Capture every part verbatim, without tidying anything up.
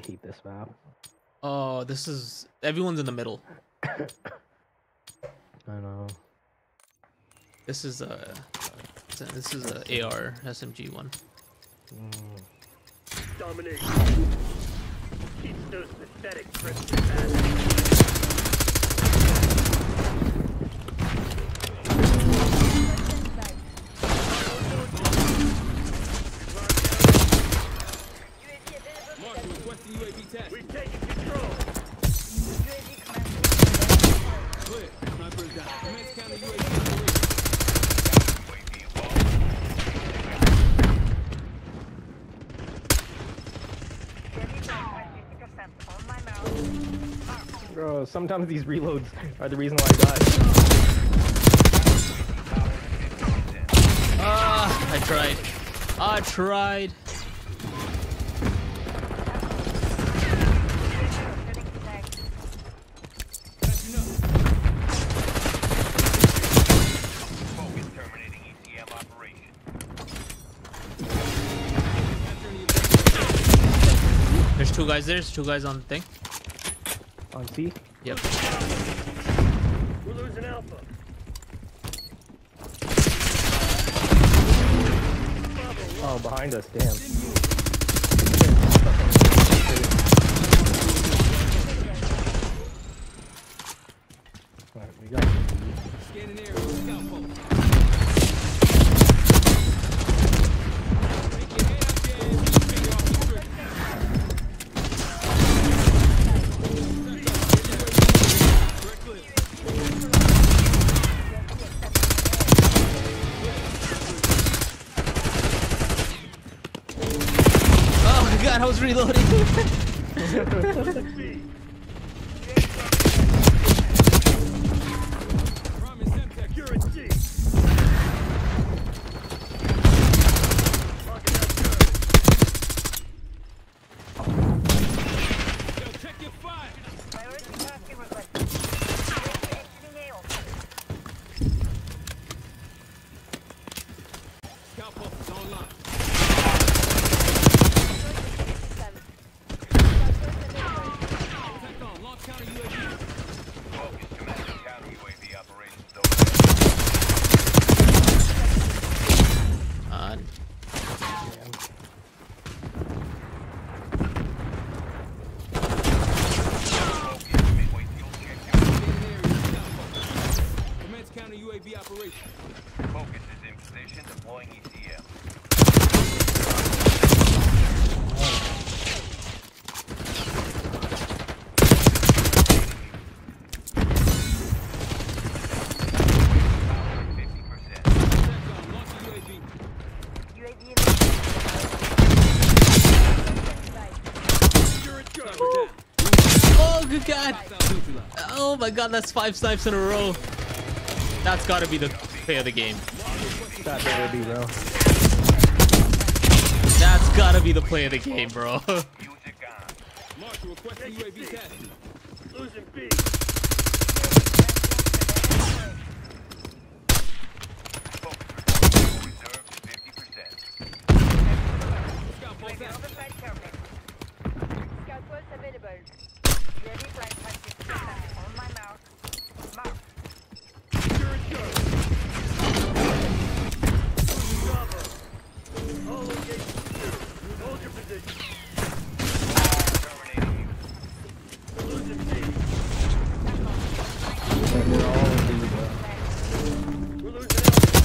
hate this map. Oh, this is everyone's in the middle. I know. This is a this is a A R S M G one. Mm. Dominate. Keep those pathetic trips to bad. We've taken control. Clear. Sniper's down. Commence counter U A V operation. Bro, sometimes these reloads are the reason why I died. Ah, I tried. I tried. There's two guys there. There's two guys on the thing. On C? Yep. We're losing Alpha. Oh, behind us, damn. Alright, we got Scanning area with scout post. Take your head up there and finger off the trigger. Correct clip. Oh my god, I was reloading. Promise Semtex. You're at C. Locking up good. Yo, check your fire. Scout post is online. Protect on. Launch counter U A V. Focus command counter U A V operations Uh, midway fuel check. Scanning area with scout post. Commence counter U A V operation. Focus is in position, deploying E C M. fifty percent. Protect on. Launch the U A V. You're at good. Sniper down. oh good god. Hostile neutralized. Oh my god, that's five snipes in a row. That's gotta be the play of the game. that better be, bro. That's gotta be the play of the game, bro. Use your gun. Marshal requesting U A V test. Losing B. Focus report reserve to fifty percent. Scout post out. Scout post available. U A V flight practice on my mark. Mark. You're at good. Bravo. All engaged secure. Hold your position. Terminating you. Losing C. We're all in B, bro. We're losing Alpha.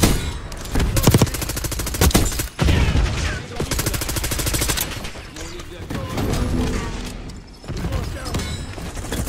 More need that. We lost Alpha.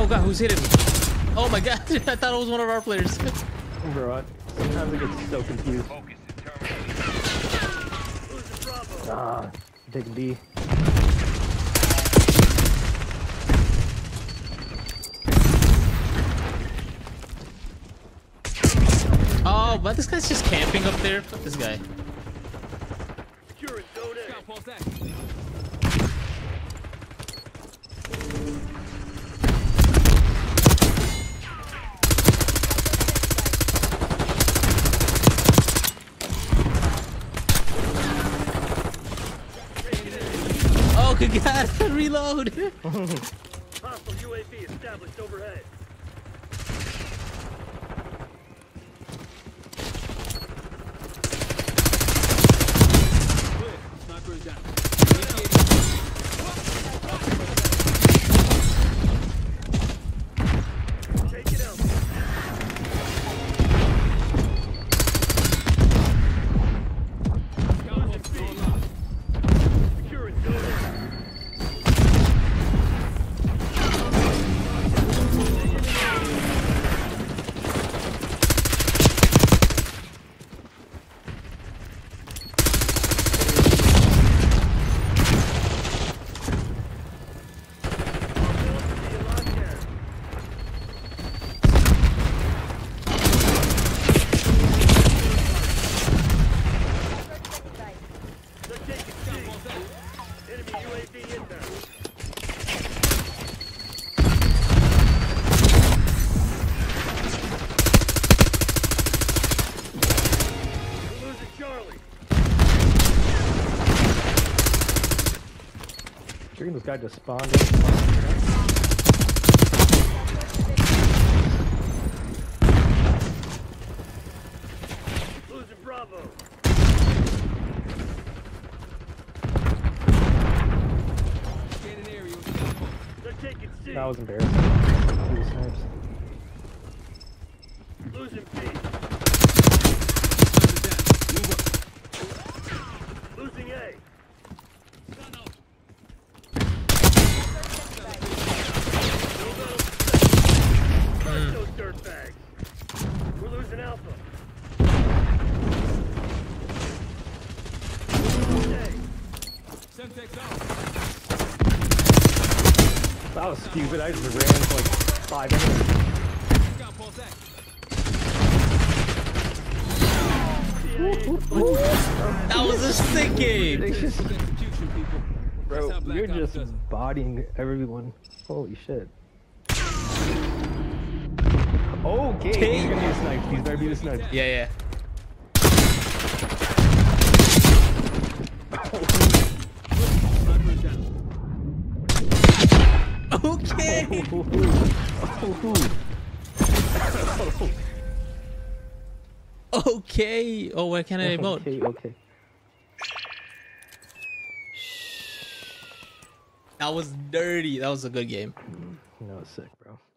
Oh god, who's hitting me? Oh my god, I thought it was one of our players. Bro, I- sometimes I get so confused. Focus is terminated. Losing Bravo. Ah, taking B. Oh, but this guy's just camping up there. Fuck this guy. Securing Zone A. Scout pulse active. Oh good god, reload. Hostile U A V established overhead. Clear. Sniper is down. Initiating. Take it out. Scout pulse is on lock. Securing Zone A. They're taking C. Scout pulse active. Enemy U A V inbound. We're losing Charlie. Dream this guy just spawned in. Losing Bravo. Scanning area with scout pulse. They're taking C. That was embarrassing. Two snipes. Losing B. Sniper down. Move up. Losing A. Gun out. Crush those dirtbags. We're losing Alpha. A. Semtex out. That was stupid. I just ran into like five enemies. Scout pulse active. That was a sick game. They just- Execution, people. That's how Bro, Black you're Ops just does it. bodying everyone. Holy shit. Okay, he's gonna be the snipe. He's better be the snipe. Yeah, yeah. Sniper is down. Okay. Okay. Oh, why can't I emote? Okay, okay. That was dirty. That was a good game. No, sick, bro.